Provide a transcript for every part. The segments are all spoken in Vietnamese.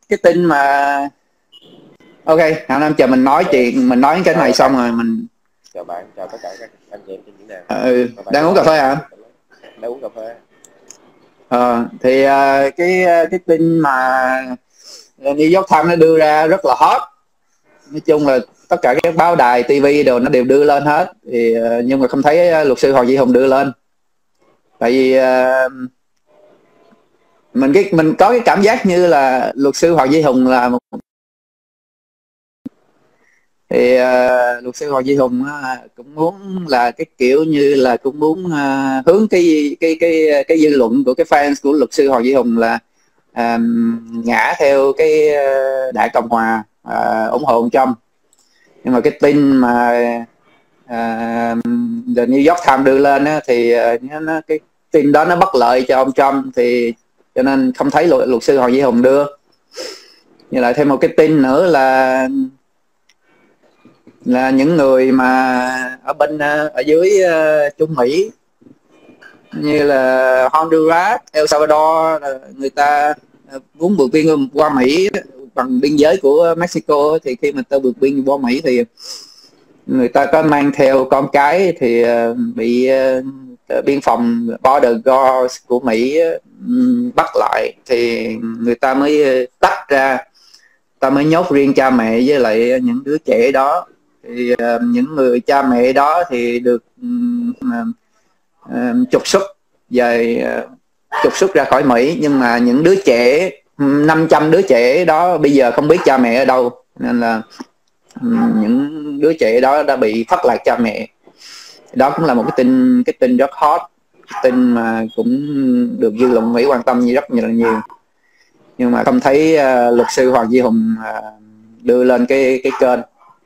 cái tin mà ok, Hảo Nam chờ mình nói chuyện, mình nói cái này xong rồi mình chào bạn, chào tất cả các anh chị em trên diễn đàn. Bạn đang cứ uống cà nói phê đi. hả? Đang uống cà phê. Thì cái tin mà New York Times nó đưa ra rất là hot. Nói chung là tất cả các báo đài TV đều nó đều đưa lên hết, thì nhưng mà không thấy luật sư Hoàng Duy Hùng đưa lên. Tại vì mình có cái cảm giác như là luật sư Hoàng Duy Hùng là một, thì luật sư Hoàng Duy Hùng cũng muốn là cái kiểu như là cũng muốn hướng cái dư luận của cái fans của luật sư Hoàng Duy Hùng là ngã theo cái đảng Cộng Hòa, ủng hộ ông Trump. Nhưng mà cái tin mà The New York Times đưa lên á, thì cái tin đó nó bất lợi cho ông Trump, thì cho nên không thấy luật sư Hoàng Duy Hùng đưa. Như lại thêm một cái tin nữa là những người mà ở bên ở dưới Trung Mỹ như là Honduras, El Salvador, người ta muốn vượt biên qua Mỹ bằng biên giới của Mexico, thì khi mà ta vượt biên qua Mỹ thì người ta có mang theo con cái, thì bị biên phòng Border Guards của Mỹ bắt lại, thì người ta mới tách ra, ta mới nhốt riêng cha mẹ với lại những đứa trẻ đó. Thì những người cha mẹ đó thì được trục xuất về, trục xuất ra khỏi Mỹ, nhưng mà những đứa trẻ 500 đứa trẻ đó bây giờ không biết cha mẹ ở đâu, nên là những đứa trẻ đó đã bị thất lạc cha mẹ. Đó cũng là một cái tin rất hot, cái tin mà cũng được dư luận Mỹ quan tâm rất là nhiều, nhưng mà không thấy luật sư Hoàng Duy Hùng đưa lên cái kênh.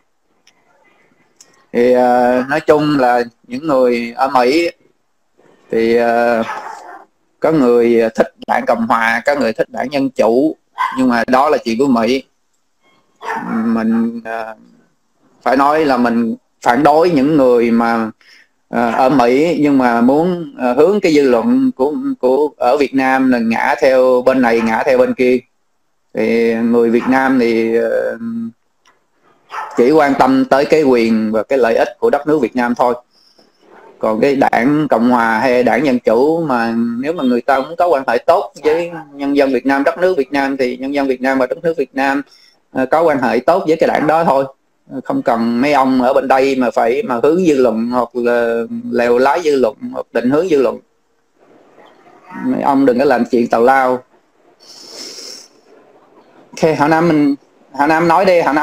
Thì nói chung là những người ở Mỹ thì có người thích đảng Cộng Hòa, có người thích đảng Dân Chủ, nhưng mà đó là chuyện của Mỹ. Mình phải nói là mình phản đối những người mà ở Mỹ nhưng mà muốn hướng cái dư luận của ở Việt Nam là ngã theo bên này ngã theo bên kia. Thì người Việt Nam thì chỉ quan tâm tới cái quyền và cái lợi ích của đất nước Việt Nam thôi. Còn cái đảng Cộng Hòa hay đảng Dân Chủ mà nếu mà người ta muốn có quan hệ tốt với nhân dân Việt Nam, đất nước Việt Nam, thì nhân dân Việt Nam và đất nước Việt Nam có quan hệ tốt với cái đảng đó thôi. Không cần mấy ông ở bên đây mà phải mà hướng dư luận hoặc là lèo lái dư luận hoặc định hướng dư luận. Mấy ông đừng có làm chuyện tào lao. Ok, Hảo Nam nói đi Hảo Nam.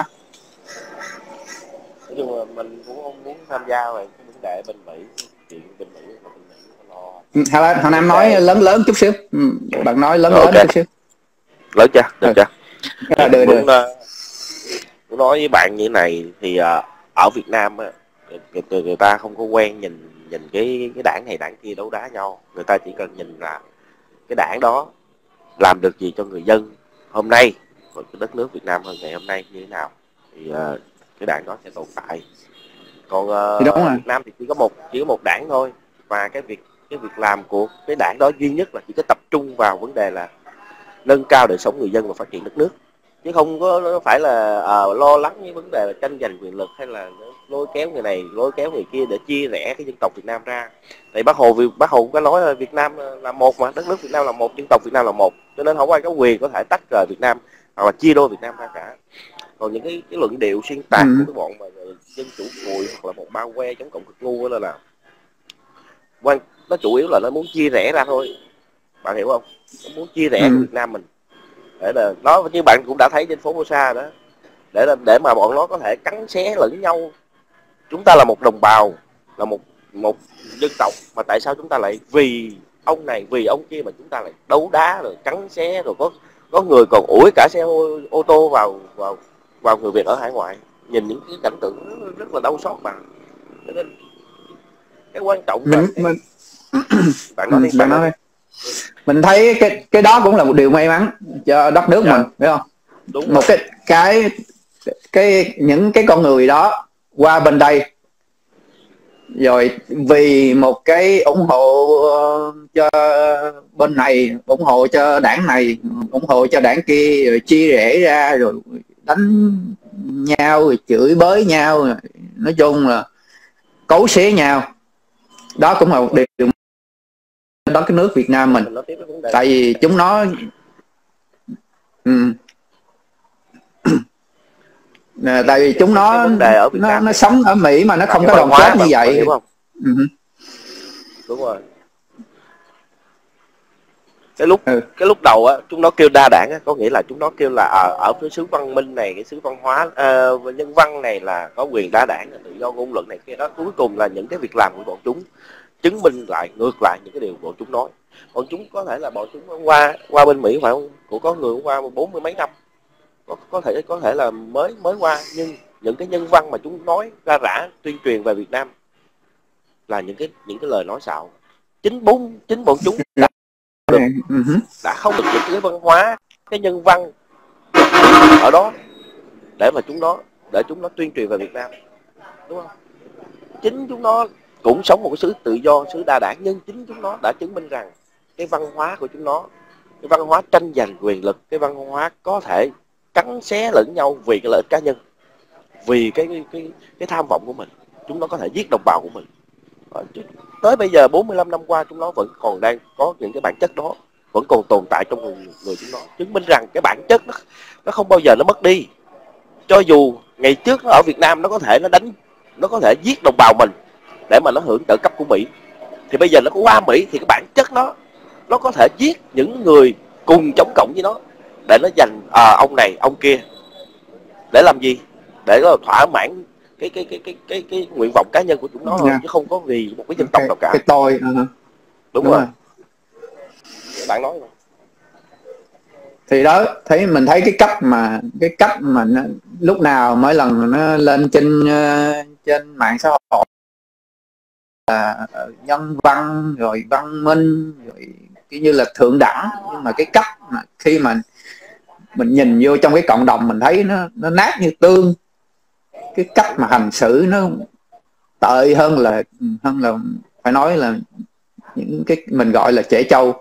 Nói chung là mình cũng không muốn tham gia về cái vấn đề bên Mỹ, chuyện bên Mỹ và bên Mỹ lo. Hảo Nam nói lớn lớn chút xíu. Bạn nói lớn lớn chút xíu. Lớn chưa? Được chưa? Thì mình Được. muốn nói với bạn như thế này thì ở Việt Nam á, người ta không có quen nhìn cái đảng này đảng kia đấu đá nhau. Người ta chỉ cần nhìn là cái đảng đó làm được gì cho người dân hôm nay, còn cái đất nước Việt Nam hơn ngày hôm nay như thế nào, thì cái đảng đó sẽ tồn tại. Còn thì đúng rồi. Việt Nam thì chỉ có một đảng thôi, và cái việc làm của cái đảng đó duy nhất là chỉ có tập trung vào vấn đề là nâng cao đời sống người dân và phát triển đất nước, chứ không có phải là lo lắng những vấn đề là tranh giành quyền lực hay là lôi kéo người này lôi kéo người kia để chia rẽ cái dân tộc Việt Nam ra. Tại bác Hồ cũng có nói là Việt Nam là một, mà đất nước Việt Nam là một, dân tộc Việt Nam là một, cho nên không ai có quyền có thể tách rời Việt Nam hoặc là chia đôi Việt Nam ra cả. Còn những cái luận điệu xuyên tạc của cái bọn mà dân chủ cùi hoặc là một bao que chống cộng cực ngu đó là nó chủ yếu là nó muốn chia rẽ ra thôi, bạn hiểu không? Nó muốn chia rẽ cái Việt Nam mình, để là nó như bạn cũng đã thấy trên phố Mosa đó, để mà bọn nó có thể cắn xé lẫn nhau. Chúng ta là một đồng bào, là một dân tộc, mà tại sao chúng ta lại vì ông này vì ông kia mà chúng ta lại đấu đá rồi cắn xé, rồi có người còn ủi cả xe ô tô vào người Việt ở hải ngoại. Nhìn những cái cảnh tượng rất là đau xót bạn. Cho nên cái quan trọng là bạn nói đi, bạn nói đi. Mình thấy cái đó cũng là một điều may mắn cho đất nước mình, phải không? Đúng một rồi. cái những cái con người đó qua bên đây Rồi vì một cái ủng hộ cho bên này, ủng hộ cho đảng này, ủng hộ cho đảng kia, rồi chia rẽ ra, rồi đánh nhau, rồi chửi bới nhau, rồi nói chung là cấu xé nhau. Đó cũng là một điều đó cái nước Việt Nam mình. Nói tiếp cái vấn đề Tại vì chúng nó tại vì chúng cái vấn đề ở Việt Nam nó sống ở Mỹ mà nó không có văn đoàn hóa, kết như vậy. hiểu không? Ừ. Đúng rồi. Cái lúc đầu á, chúng nó kêu đa đảng á, có nghĩa là chúng nó kêu là ở cái xứ văn minh này, cái xứ văn hóa nhân văn này là có quyền đa đảng, tự do ngôn luận này kia đó. Cuối cùng là những cái việc làm của bọn chúng chứng minh lại ngược lại những cái điều bọn chúng nói. Bọn chúng có thể là bọn chúng qua bên Mỹ phải không? Cũng có người qua 40 mấy năm, có thể là mới qua, nhưng những cái nhân văn mà chúng nói ra rã tuyên truyền về Việt Nam là những cái lời nói xạo. Chính bọn chúng đã không được những cái văn hóa, cái nhân văn ở đó để mà chúng nó tuyên truyền về Việt Nam, đúng không? Chính chúng nó cũng sống một cái xứ tự do, xứ đa đảng, nhưng chính chúng nó đã chứng minh rằng cái văn hóa của chúng nó, cái văn hóa tranh giành quyền lực, cái văn hóa có thể cắn xé lẫn nhau vì cái lợi ích cá nhân, vì cái tham vọng của mình, chúng nó có thể giết đồng bào của mình. Tới bây giờ 45 năm qua chúng nó vẫn còn đang có những cái bản chất đó, vẫn còn tồn tại trong người chúng nó, chứng minh rằng cái bản chất nó không bao giờ nó mất đi. Cho dù ngày trước nó ở Việt Nam nó có thể giết đồng bào mình để mà nó hưởng trợ cấp của Mỹ, thì bây giờ nó có qua Mỹ thì cái bản chất nó có thể giết những người cùng chống cộng với nó để nó giành ông này ông kia, để làm gì? Để nó thỏa mãn cái nguyện vọng cá nhân của chúng nó thôi, chứ không có vì một cái dân tộc nào cả. Cái tôi đúng rồi. Bạn nói rồi. Thì đó, mình thấy cái cách mà nó, lúc nào mỗi lần nó lên trên mạng xã hội là nhân văn rồi văn minh rồi kiểu như là thượng đẳng, nhưng mà cái cách mà khi mà mình nhìn vô trong cái cộng đồng mình thấy nó nát như tương. Cái cách mà hành xử nó tệ hơn là phải nói là những cái mình gọi là trẻ trâu,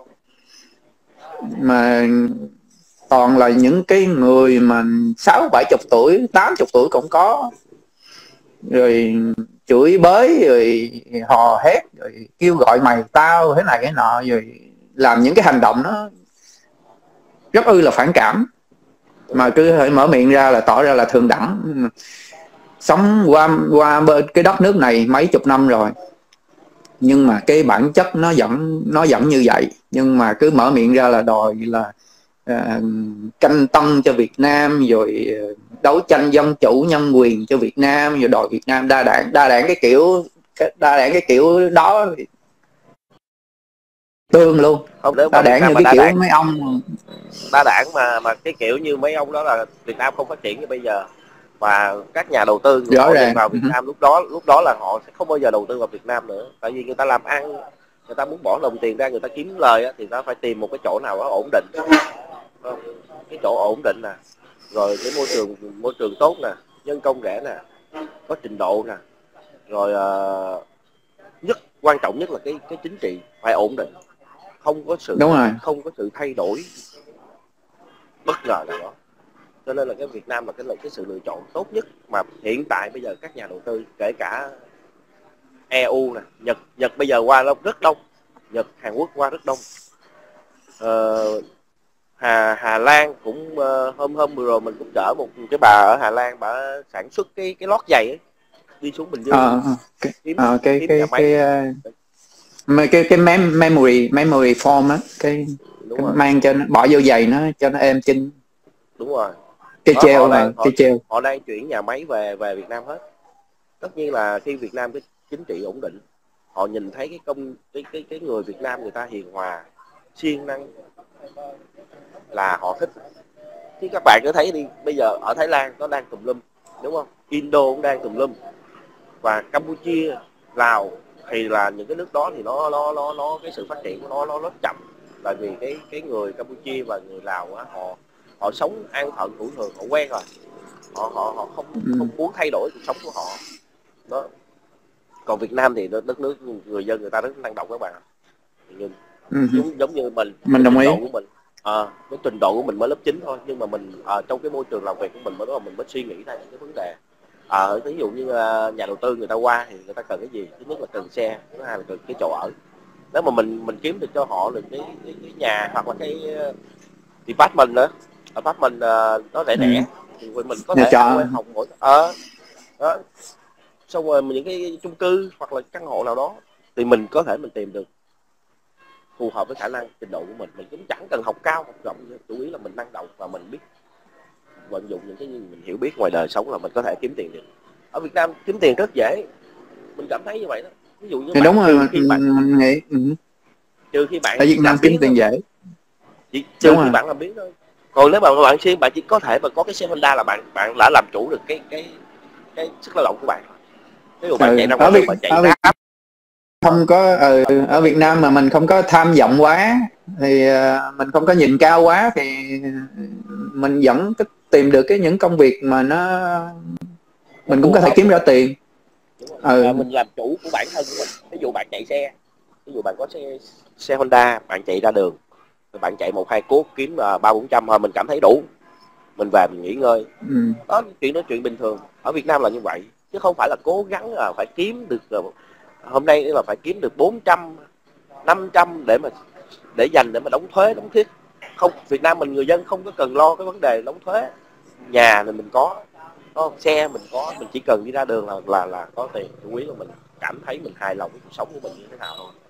mà toàn là những cái người mà 60-70 tuổi, 80 tuổi cũng có, rồi chửi bới, rồi hò hét, rồi kêu gọi mày tao thế này cái nọ, rồi làm những cái hành động nó rất là phản cảm, mà cứ phải mở miệng ra là tỏ ra là thượng đẳng. Sống qua bên cái đất nước này mấy chục năm rồi, nhưng mà cái bản chất nó vẫn như vậy, nhưng mà cứ mở miệng ra là đòi là tranh tân cho Việt Nam, rồi đấu tranh dân chủ nhân quyền cho Việt Nam, rồi đòi Việt Nam đa đảng cái kiểu đó tương luôn. Không, nếu Đa mà Việt đảng Nam như mà cái đa kiểu đảng, mấy ông mà cái kiểu như mấy ông đó là Việt Nam không phát triển như bây giờ. Và các nhà đầu tư rõ họ nhìn ràng. vào Việt Nam, lúc đó là họ sẽ không bao giờ đầu tư vào Việt Nam nữa. Tại vì người ta làm ăn, người ta muốn bỏ đồng tiền ra, người ta kiếm lời á, thì ta phải tìm một cái chỗ nào đó ổn định, cái chỗ ổn định nè, rồi cái môi trường tốt nè, nhân công rẻ nè, có trình độ nè, rồi quan trọng nhất là cái chính trị phải ổn định, không Đúng rồi. có sự thay đổi bất ngờ nào đó. Cho nên là cái Việt Nam là cái sự lựa chọn tốt nhất mà hiện tại bây giờ các nhà đầu tư, kể cả EU nè, Nhật bây giờ qua rất đông, Nhật, Hàn Quốc qua rất đông. Hà Lan cũng hôm vừa rồi mình cũng chở một cái bà ở Hà Lan, bà sản xuất cái lót giày ấy, đi xuống Bình Dương kiếm nhà máy. Cái memory foam á, cái mang cho nó, bỏ vô giày nó cho nó êm chinh. Đúng rồi. Cái treo Họ đang chuyển nhà máy về Việt Nam hết. Tất nhiên là khi Việt Nam cái chính trị ổn định, họ nhìn thấy cái người Việt Nam người ta hiền hòa, siêng năng là họ thích. Chứ các bạn cứ thấy đi, bây giờ ở Thái Lan nó đang tùm lum, đúng không? Indo cũng đang tùm lum, và Campuchia, Lào thì là những cái nước đó thì nó cái sự phát triển của nó rất chậm. Tại vì cái người Campuchia và người Lào á, họ sống an phận thủ thường, họ quen rồi, họ không muốn thay đổi cuộc sống của họ đó. Còn Việt Nam thì đất nước người dân người ta rất năng động các bạn ạ. Nhưng giống như mình, mình cái đồng trình ý. độ của mình cái trình độ của mình mới lớp 9 thôi, nhưng mà mình trong cái môi trường làm việc của mình mới đó mình mới suy nghĩ ra những cái vấn đề. Ví dụ như nhà đầu tư người ta qua thì người ta cần cái gì? Thứ nhất là cần xe, thứ hai là cần cái chỗ ở. Nếu mà mình kiếm được cho họ được cái nhà hoặc là cái department nữa, apartment nó rẻ Ừ. rẻ thì mình có Nhà thể ăn trọ. quay học mỗi đó. Xong rồi những cái chung cư hoặc là căn hộ nào đó thì mình có thể mình tìm được phù hợp với khả năng trình độ của mình cũng chẳng cần học cao học rộng, chủ yếu là mình năng động và mình biết vận dụng những cái mình hiểu biết ngoài đời sống là mình có thể kiếm tiền được. Ở Việt Nam kiếm tiền rất dễ, mình cảm thấy như vậy đó. Ví dụ như Thì bạn đúng rồi, mình nghĩ trừ khi ở bạn Việt Nam làm kiếm biếng thôi, tiền dễ. trừ Đúng khi rồi. bạn làm biếng thôi. Còn nếu bạn xuyên bạn chỉ có thể mà có cái xe Honda là bạn đã làm chủ được cái sức lao động của bạn. Ví dụ bạn chạy Ừ. ra ngoài đường bạn chạy Ở Việt Grab không có ở Việt Nam mà mình không có tham vọng quá, thì mình không có nhìn cao quá, thì mình vẫn tìm được những công việc mà nó mình cũng phù có thể hợp kiếm với ra mình. tiền. Đúng rồi. Ừ. Mình làm chủ của bản thân của mình. Ví dụ bạn chạy xe, ví dụ bạn có xe Honda, bạn chạy ra đường, bạn chạy một hai cuốc kiếm 300-400 thôi mình cảm thấy đủ, mình về mình nghỉ ngơi. Ừ. Chuyện bình thường. Ở Việt Nam là như vậy, chứ không phải là cố gắng là phải kiếm được hôm nay là phải kiếm được 400, 500 để dành để mà đóng thuế đóng thiết. Không, Việt Nam mình người dân không có cần lo cái vấn đề đóng thuế. Nhà thì mình có xe mình có, mình chỉ cần đi ra đường là có tiền. Chủ yếu là mình cảm thấy mình hài lòng với cuộc sống của mình như thế nào thôi.